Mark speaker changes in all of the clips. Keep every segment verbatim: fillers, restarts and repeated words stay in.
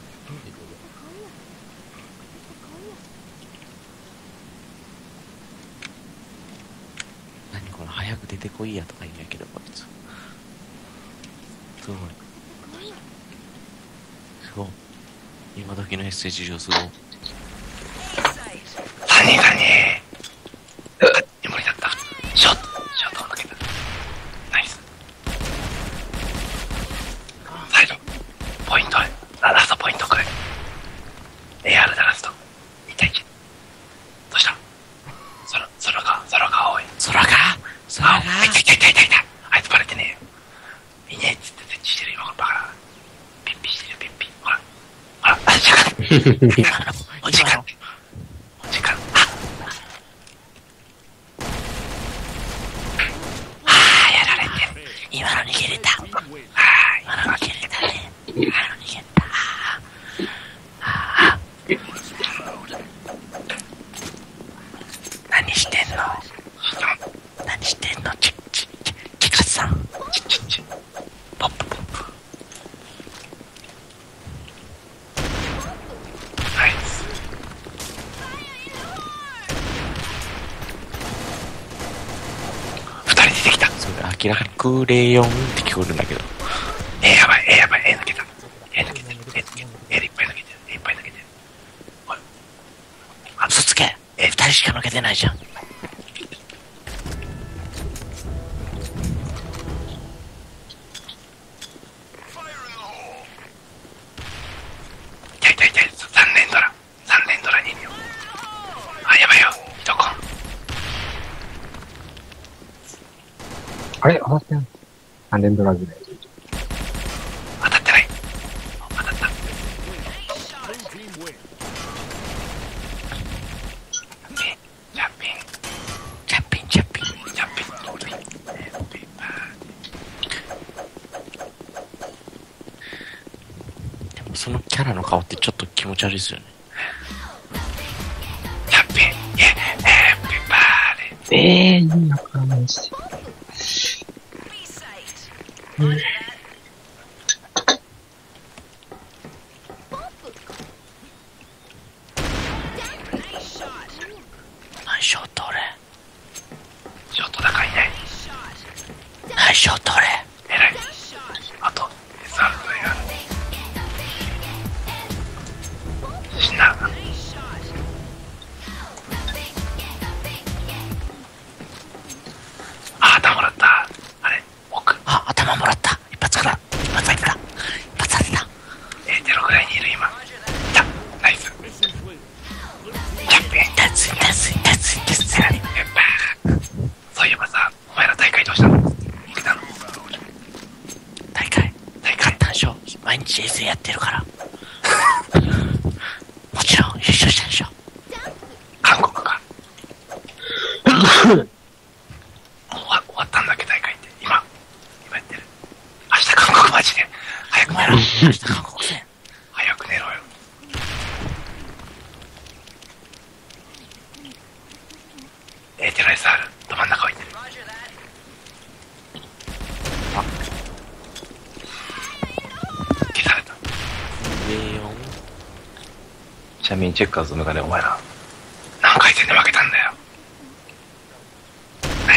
Speaker 1: 何これ早く出てこいやとか言うんやけど、こいつすごいすごい今時の エスエス 上すごい。
Speaker 2: 何何無理だった。ショットショットを抜けた。ナイス。サイドポイントへ。ラストポイントくれ。 エーアール でラストいちたいいち。どうした。空空が空が青い。
Speaker 1: 空が空が
Speaker 2: あ、いたいたいたいたいた。あいつバレてねえよ。いねえっつって設置してる今このバカな。ピッピしてるピッピ。ほらほら、あ、時間
Speaker 1: 今の
Speaker 2: お時間お時間。ああーやられてる。
Speaker 1: 今の逃げれた。
Speaker 2: はーい。
Speaker 1: 今の逃げれたね。今の逃げれた。何してんの何してんのち、ち、ち、ちかさん。
Speaker 2: ちちちポップポップ。ナイス。二人出てきた。
Speaker 1: それ明らかにクレヨンって聞こえるんだけど。 しか抜けてないじゃん。
Speaker 2: 痛い痛い痛い。さん連ドラ。さん連ドラにいるよ。あ、やばいよ。どこ？
Speaker 3: あれ当たってない。さん連ドラぐらい。
Speaker 2: 当たってない。当たった。ジャンピン。
Speaker 1: ジャンピンジャンピン。
Speaker 2: ジャンピン。
Speaker 1: でもそのキャラの顔ってちょっと気持ち悪いですよね。
Speaker 2: ジャンピン。イェエーピバーデ
Speaker 3: ええー、意味わからないし。うん
Speaker 1: ナイスショット俺。
Speaker 2: ィ。ショット高いね。
Speaker 1: ナイスショット俺。
Speaker 2: 偉い。あと、エスアール とやる。死んだ。あ、頭もらった。あれ、奥。
Speaker 1: あ、頭もらった。一発くら。一発入った。一発当てた。
Speaker 2: えー、ゼロぐらいにいる今。いた。ナイス。ジャンピン。
Speaker 1: 痛いついたいついたいついたいついたい。
Speaker 2: そういえばさ、お前ら大会どうしたの？行けたの？
Speaker 1: 大会
Speaker 2: 大会
Speaker 1: 勝ったんでしょ。毎日衛星やってるから。もちろん優勝したでしょ。
Speaker 2: 韓国か。もう終わ終わったんだっけ大会って。今、今やってる。明日韓国マジで。早く
Speaker 1: お前ら
Speaker 2: 寝ろ。
Speaker 1: 明日韓国戦。
Speaker 2: 早く寝ろよ。エーティー エスアール、ど真ん中置いてる。あ。消された。
Speaker 1: レオン。
Speaker 2: ちなみにチェッカーズの中でお前ら、何回戦で負けたんだよ。何 ?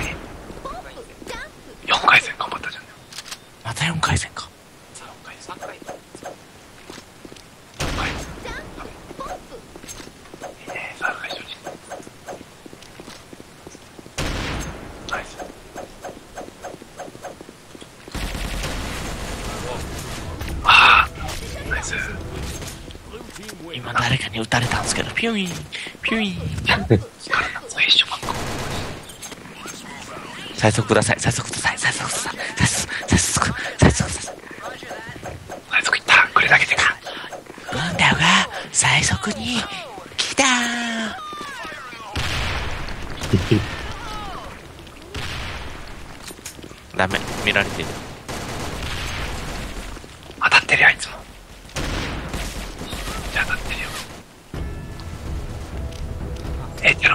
Speaker 2: よん 回戦頑張ったじゃん。
Speaker 1: またよんかい戦か。
Speaker 2: さんかい、さんかい。よんかい。いいね、さんかい勝利。ナイス。ああ、ナイス。
Speaker 1: 今誰かに撃たれたんですけど、ピュイーン、ピュイーン。
Speaker 2: そう一緒ばっか。
Speaker 1: 最速ください、最速ください、最速ください、最速、最速、最速ください。
Speaker 2: 最速いった。これだけでか。
Speaker 1: ガンダムが最速に来たー。ダメ、見られてる。
Speaker 2: 当たってるよ、あいつも。じゃあ当たってるよ。え、やろう。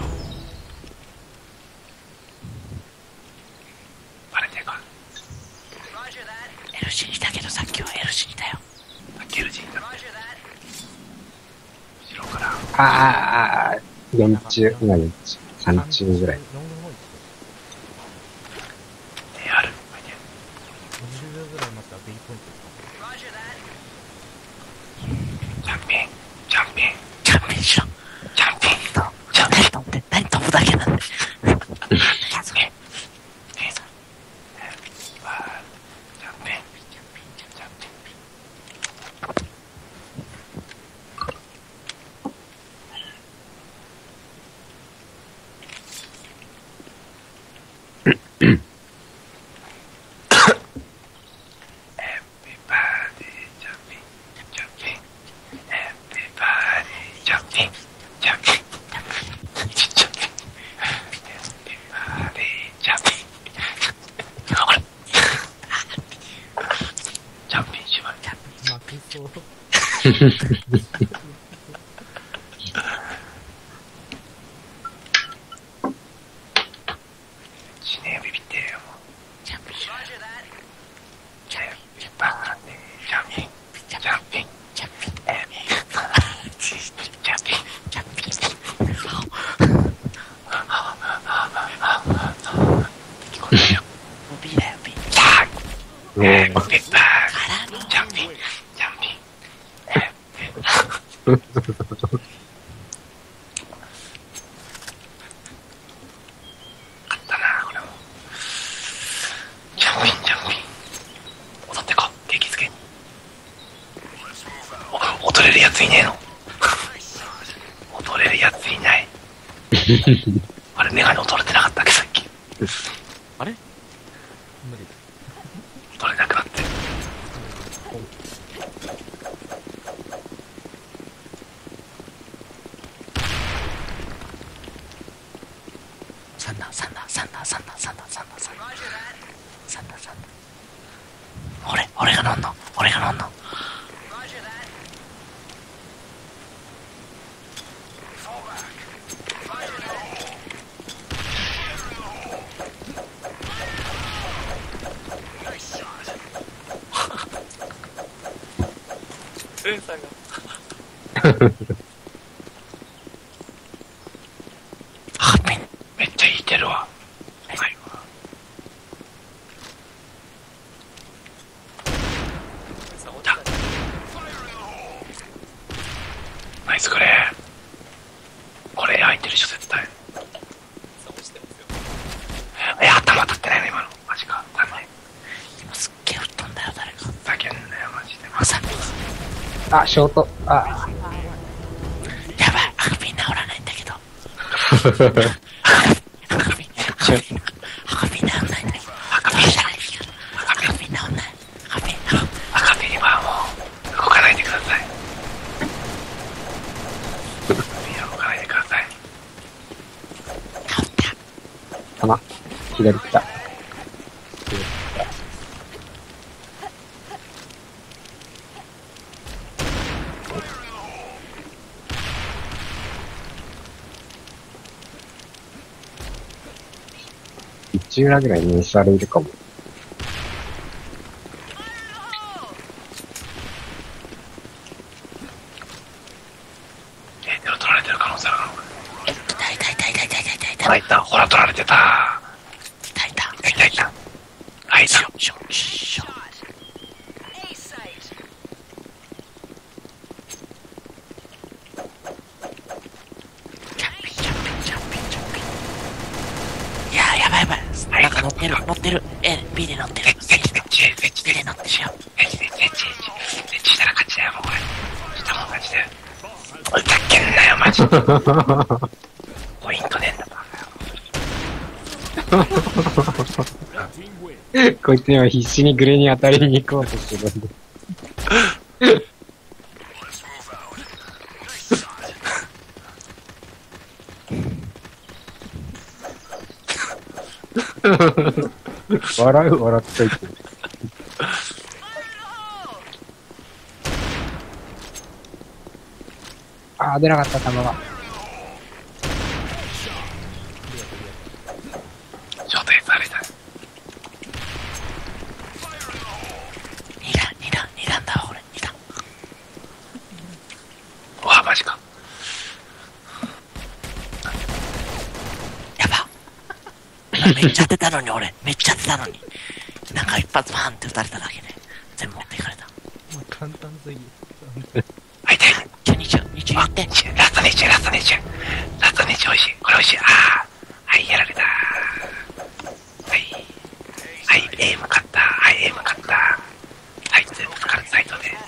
Speaker 2: バレてるか。
Speaker 1: エルシー にいたけどさっきは エルシー にいたよ。
Speaker 2: さっき エルジー だった。後ろから。
Speaker 3: ああ、よん中、今よん中、さん中ぐらい。
Speaker 2: え、ある。ジャンピン、ジャンピン、
Speaker 1: チャンピンしろ。
Speaker 2: ジャンピン、
Speaker 1: ジャンピン飛んで、何飛ぶだけなんで。
Speaker 2: え、え、え、ジャンピン、ジャンピン。死ねよ、ビビってるよ。
Speaker 1: ジャンピンしろ。
Speaker 2: ジャンピン、バーン、ジャンピン、ジャンピン、
Speaker 1: ジャンピン、
Speaker 2: えー、ジャンピン、
Speaker 1: ジャンピン。聞こえたよ。もう B だよ、B。
Speaker 2: さあ、えー、ペッパー、
Speaker 1: からの。
Speaker 2: ジャンピン、ジャンピン、えー、 あれ、メガネを取れてなかったっけ、さっき。
Speaker 1: あれ無理。
Speaker 2: 取れなくなって。
Speaker 1: サンダー、サンダー、サンダー、サンダー、サンダー、サンダー、サンダー、サンダー、サンダー。俺、俺が乗んの、俺が乗んの。うんさんが。あ、め、
Speaker 2: めっちゃ引いてるわ。はい。だ。ナイスグレー。これ開いてるでしょ、絶対。え、頭当たってないの今の。マジか。ダメ。
Speaker 1: 今すっげえ吹っ飛んだよ、誰か。
Speaker 2: ふざけんなよ、マジで。
Speaker 1: まさに。
Speaker 3: あ、ショート。あ、
Speaker 1: やばい、赤ピン治らないんだけど。赤ピン、赤ピン、赤ピン治らないんだけど。赤ピンじゃない。赤ピン治らない。赤ピン、
Speaker 2: 赤ピンはもう、動かないでください。赤ピンは動かないでください。
Speaker 1: 治った。
Speaker 3: かな左来た。一裏ぐらいにエスアールいるかも。
Speaker 2: え、でも取られてる可能性あるのか。
Speaker 1: 痛い痛い痛い痛い痛い痛い痛い痛い。
Speaker 2: ほら、いた。ほら、取られてた。
Speaker 1: 痛い痛い。
Speaker 2: いたいた。あ、いた。
Speaker 1: しょ、しょ、しょ。ジャンピン、ジャンピン、ジャンピン、ジャンピン。いやー、やばいやばい。なんか乗ってる、乗ってる。A、B で乗ってる。
Speaker 2: エッチ、エッチ、エッチ、エッチ、
Speaker 1: B で乗ってるよ。
Speaker 2: エッチ、エッチ、エッチ、エッチ、エッチしたら勝ちだよ、もうこれ。したもん勝ちだよ。おい、ふざけんなよ、マジで。ポイントねえんだ、バカ。
Speaker 3: こいつ今必死にグレに当たりに行こうとしてるんで。笑う、笑っといて。あー、出なかった、球が。
Speaker 2: ショートエースあれだ。
Speaker 1: 二段、二段、二段だわ、これ。二段。
Speaker 2: うわ、マジか。
Speaker 1: やば。めっちゃ当てたのに、俺。めっちゃ当てたのに。なんか一発パーンって撃たれただけで、全部持っていかれた。
Speaker 4: もう簡単すぎ。
Speaker 2: あ、痛い。
Speaker 1: じゃあ、にじゅう、にじゅういって。
Speaker 2: ラストにじゅう、ラストにじゅう。ラストにじゅう美味しい。これ美味しい。ああ。はい、やられた。はい。はい、A 向かった。はい、A 向かった。はい、全部使うサイトで。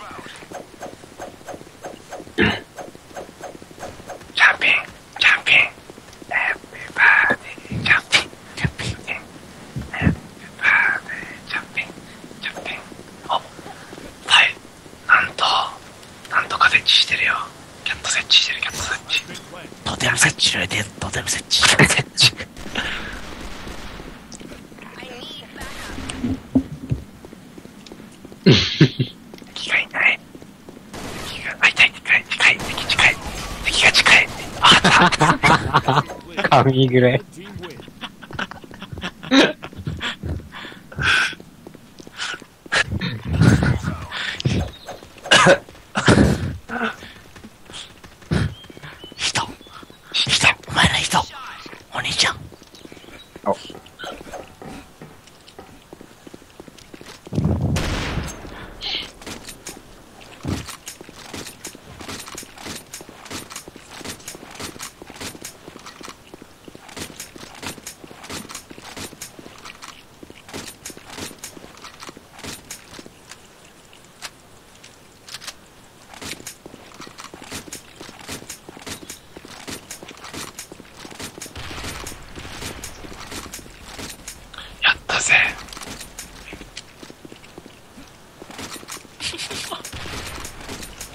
Speaker 2: ジャンピン、ジャンピン。ハッピーバーデー、ジャンピン。
Speaker 1: ジャンピン。
Speaker 2: ハッピーバーデー、ジャンピン。ジャンピン。お、はい。なんと、なんとか設置してるよ。キャット設置してる、キャット設置。
Speaker 1: トテム設置入れて、トテム設置。
Speaker 2: 設置。敵がいない。敵が、あ、痛い、近い、近い、敵近い。敵が近い。あ、あった。
Speaker 3: 神グレ。
Speaker 1: 人。人。お前ら人。お兄ちゃん。
Speaker 3: お。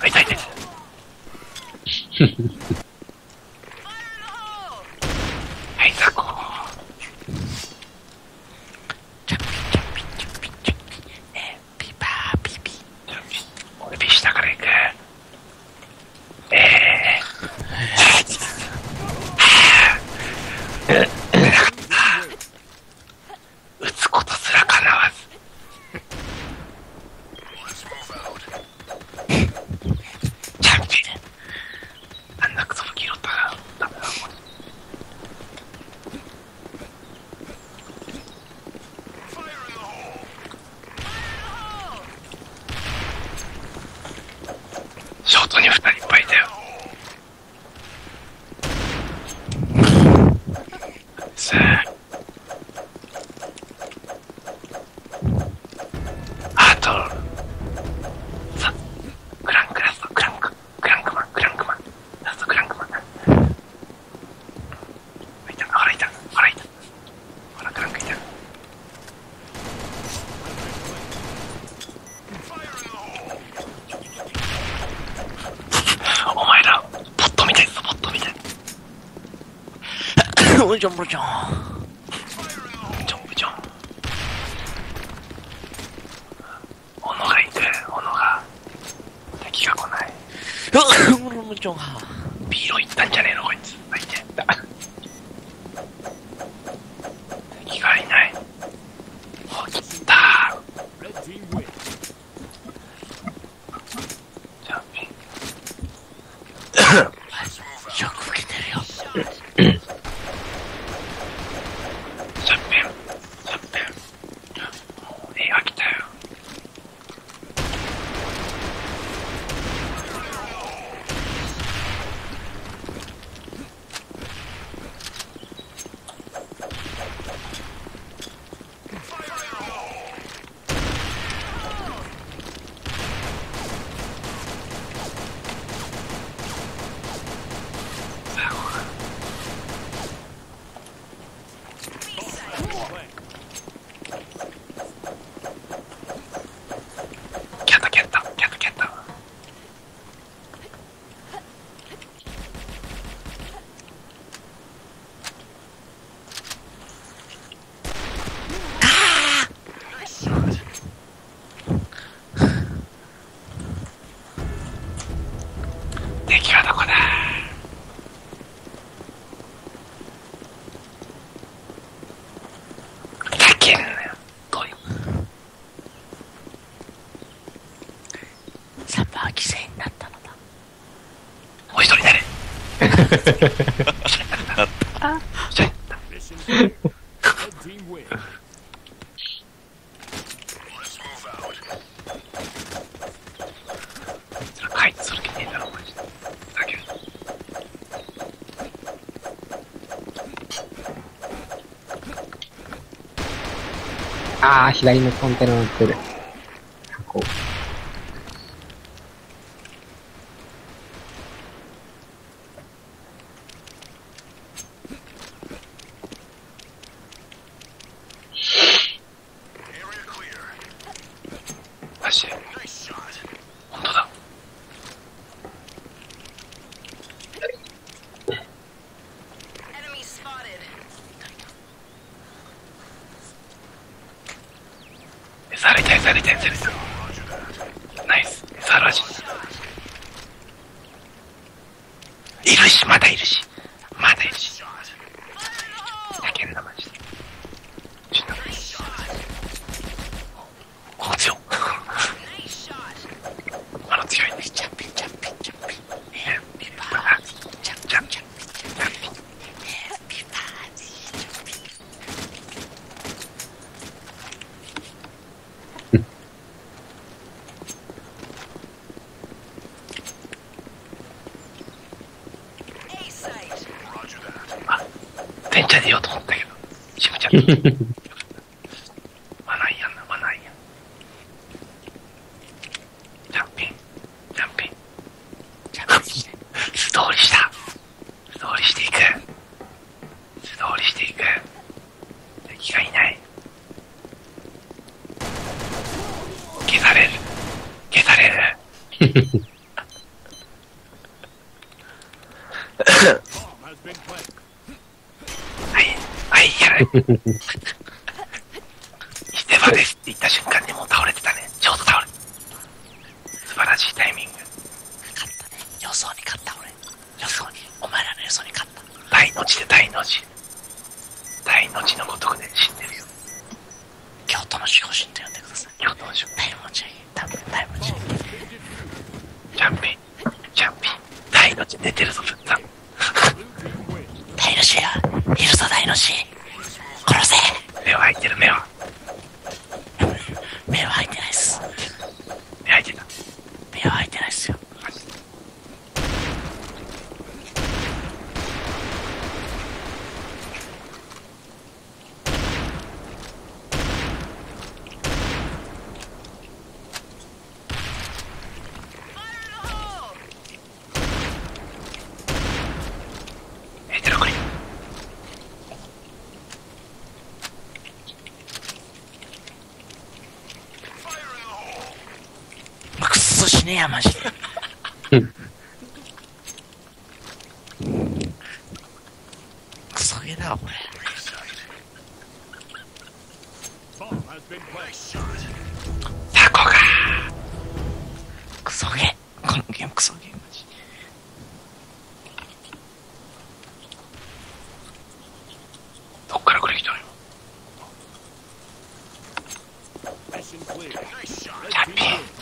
Speaker 2: あ、痛い痛い痛い。はい、ザコー。
Speaker 1: チャッピチャッピチャッピチャッピ。えー、ピパーピピ。
Speaker 2: 俺ピ下から行く。えー。撃つことすら叶わず。チャンピオン。あんなクソ武器拾ったらダメだ。ショートに二人いっぱいいたよ。さあ。あと、さ、クランクラスト、クランク、クランクマン、クランクマン、ラストクランクマン。いた、ほらいた、ほらいた。ほらクランクいた。お前ら、ボットみたいぞ、ボットみたい。
Speaker 1: うじょんぶじょん。
Speaker 2: ジョンブジョン。斧がいく、斧が。敵が来ない。
Speaker 1: うむむじょんは。
Speaker 2: ビーロ行ったんじゃねえのこいつ。あ、いて。敵がいない。お、来た。ジャンピン。
Speaker 1: ショック受けてるよ。
Speaker 2: ジャンピン。ジャンピン。もう絵が来たよ。キャッタキャッタキャッタキャッタ。敵はどこだ。ふざけんなよ。どういう。
Speaker 1: サッパー犠牲になったのだ。
Speaker 2: もう一人誰。
Speaker 1: あ
Speaker 2: 一人それ回避する気ねえだろマジで。ふざける。
Speaker 3: あー、左のコンテナ乗ってる。こう。
Speaker 2: マジで。本当だ。エスアールいた、エスアールいた、エスアールいた。ナイス。エスアール味。いるし、まだいるし。まだいるし。ふざけんな、マジで。ちょっと。こう強。あの強いね。
Speaker 1: チャッピチャッピチャッピ。
Speaker 2: えー、
Speaker 1: ピパーチャッピチャッピチャッピ。ピパーチャッピ。
Speaker 2: あ、電車出ようと思ったけど。しぶちゃん。マナーやんな、マナーやん。ジャンピン、ジャンピン。
Speaker 1: チャッピして。
Speaker 2: 素通りした。素通りしていく。素通りしていく。敵がいない。消される。消される。 手羽ですって言った瞬間にもう倒れてたね。ちょうど倒れて。素晴らしいタイミング。
Speaker 1: 勝ったね。予想に勝った俺。予想に。お前らの予想に勝った。
Speaker 2: 大の字で大の字。大の字のごとくで死んでるよ。
Speaker 1: 京都の守護神と呼んでください。
Speaker 2: 京都の守護
Speaker 1: 大文字。多分大文字。
Speaker 2: ジャンピン。ジャンピン。大の字寝てるぞ、ぶった。
Speaker 1: 大の字や。いるぞ大の字。殺せ。
Speaker 2: 目は開いてる、目は。
Speaker 1: 目は開いてないっす。
Speaker 2: 目開いてた。
Speaker 1: 目は開いてないっすよ。
Speaker 2: ヘテロクリ。
Speaker 1: まあ、くっそしねえやマジで。クソゲーだわこれ。
Speaker 2: タコが
Speaker 1: クソゲー。このゲームクソゲーマジ。
Speaker 2: どっからこれ来たのよ。ジャンピン。